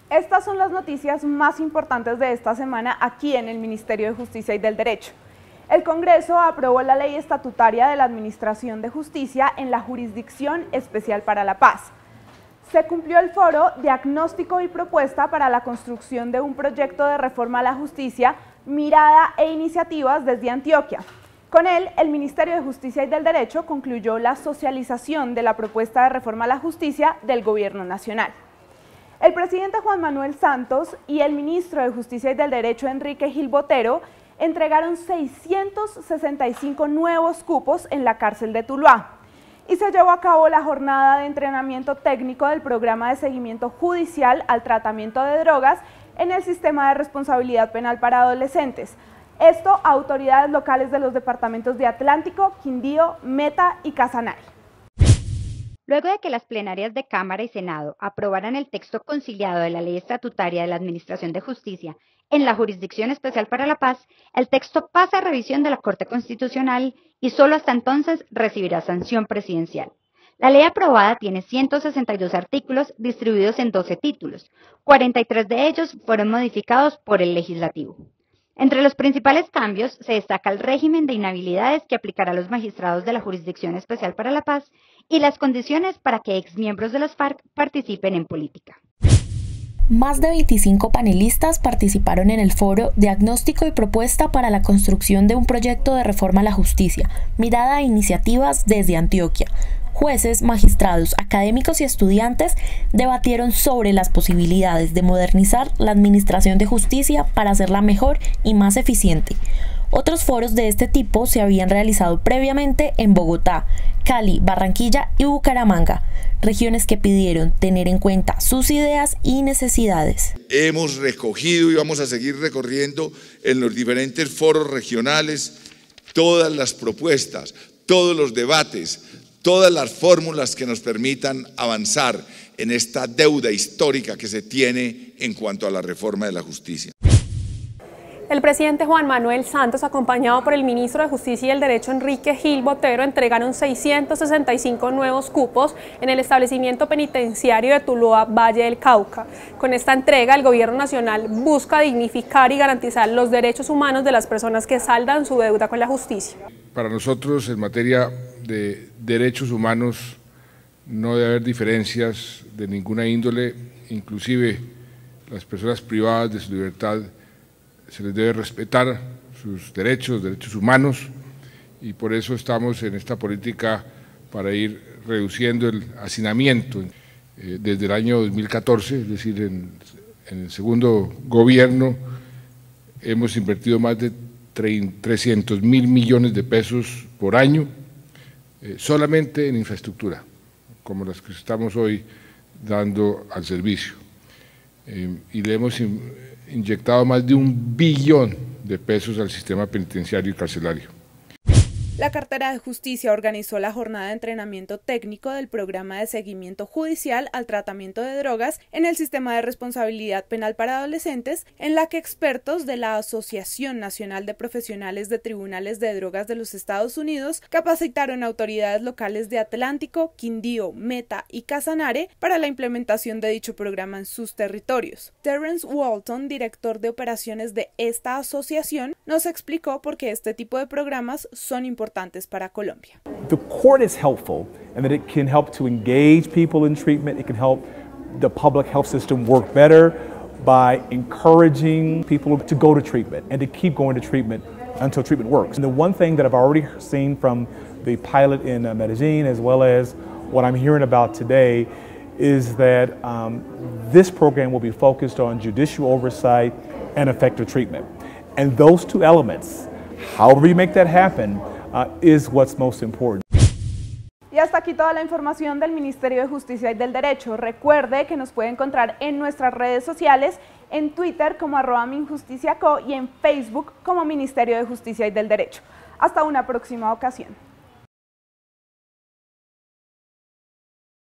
Estas son las noticias más importantes de esta semana aquí en el Ministerio de Justicia y del Derecho. El Congreso aprobó la Ley Estatutaria de la Administración de Justicia en la Jurisdicción Especial para la Paz. Se cumplió el foro Diagnóstico y Propuesta para la construcción de un proyecto de reforma a la justicia, mirada e iniciativas desde Antioquia. Con él, el Ministerio de Justicia y del Derecho concluyó la socialización de la propuesta de reforma a la justicia del Gobierno Nacional. El presidente Juan Manuel Santos y el ministro de Justicia y del Derecho, Enrique Gil Botero, entregaron 665 nuevos cupos en la cárcel de Tuluá. Y se llevó a cabo la jornada de entrenamiento técnico del programa de seguimiento judicial al tratamiento de drogas en el sistema de responsabilidad penal para adolescentes. Esto a autoridades locales de los departamentos de Atlántico, Quindío, Meta y Casanare. Luego de que las plenarias de Cámara y Senado aprobaran el texto conciliado de la Ley Estatutaria de la Administración de Justicia en la Jurisdicción Especial para la Paz, el texto pasa a revisión de la Corte Constitucional y solo hasta entonces recibirá sanción presidencial. La ley aprobada tiene 162 artículos distribuidos en 12 títulos. 43 de ellos fueron modificados por el Legislativo. Entre los principales cambios se destaca el régimen de inhabilidades que aplicará a los magistrados de la Jurisdicción Especial para la Paz y las condiciones para que exmiembros de las FARC participen en política. Más de 25 panelistas participaron en el foro Diagnóstico y Propuesta para la construcción de un proyecto de reforma a la justicia, mirada a iniciativas desde Antioquia. Jueces, magistrados, académicos y estudiantes debatieron sobre las posibilidades de modernizar la administración de justicia para hacerla mejor y más eficiente. Otros foros de este tipo se habían realizado previamente en Bogotá, Cali, Barranquilla y Bucaramanga, regiones que pidieron tener en cuenta sus ideas y necesidades. Hemos recogido y vamos a seguir recorriendo en los diferentes foros regionales todas las propuestas, todos los debates, todas las fórmulas que nos permitan avanzar en esta deuda histórica que se tiene en cuanto a la reforma de la justicia. El presidente Juan Manuel Santos, acompañado por el ministro de Justicia y el Derecho, Enrique Gil Botero, entregaron 665 nuevos cupos en el establecimiento penitenciario de Tuluá, Valle del Cauca. Con esta entrega, el Gobierno Nacional busca dignificar y garantizar los derechos humanos de las personas que saldan su deuda con la justicia. Para nosotros, en materia de derechos humanos, no debe haber diferencias de ninguna índole, inclusive las personas privadas de su libertad. Se les debe respetar sus derechos humanos, y por eso estamos en esta política para ir reduciendo el hacinamiento. Desde el año 2014, es decir, en el segundo gobierno, hemos invertido más de 300.000 millones de pesos por año solamente en infraestructura, como las que estamos hoy dando al servicio. Y le hemos inyectado más de 1 billón de pesos al sistema penitenciario y carcelario. La Cartera de Justicia organizó la jornada de entrenamiento técnico del programa de seguimiento judicial al tratamiento de drogas en el sistema de responsabilidad penal para adolescentes, en la que expertos de la Asociación Nacional de Profesionales de Tribunales de Drogas de los Estados Unidos capacitaron a autoridades locales de Atlántico, Quindío, Meta y Casanare para la implementación de dicho programa en sus territorios. Terrence Walton, director de operaciones de esta asociación, nos explicó por qué este tipo de programas son importantes para Colombia. The court is helpful in that it can help to engage people in treatment. It can help the public health system work better by encouraging people to go to treatment and to keep going to treatment until treatment works. And the one thing that I've already seen from the pilot in Medellin, as well as what I'm hearing about today, is that this program will be focused on judicial oversight and effective treatment. And those two elements, however you make that happen, is what's most important. Y hasta aquí toda la información del Ministerio de Justicia y del Derecho. Recuerde que nos puede encontrar en nuestras redes sociales, en Twitter como @minjusticiaco y en Facebook como Ministerio de Justicia y del Derecho. Hasta una próxima ocasión.